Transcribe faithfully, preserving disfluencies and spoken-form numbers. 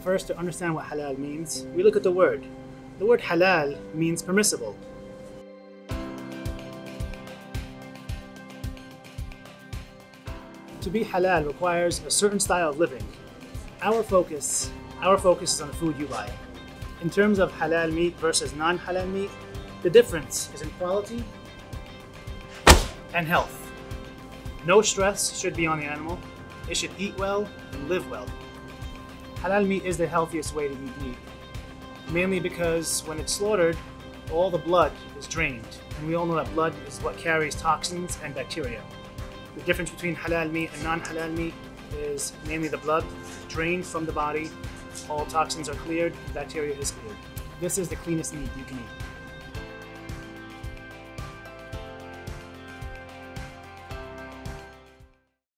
First, to understand what halal means, we look at the word. The word halal means permissible. To be halal requires a certain style of living. Our focus, our focus is on the food you buy. In terms of halal meat versus non-halal meat, the difference is in quality and health. No stress should be on the animal. It should eat well and live well. Halal meat is the healthiest way to eat meat, mainly because when it's slaughtered, all the blood is drained. And we all know that blood is what carries toxins and bacteria. The difference between halal meat and non-halal meat is mainly the blood drained from the body, all toxins are cleared, bacteria is cleared. This is the cleanest meat you can eat.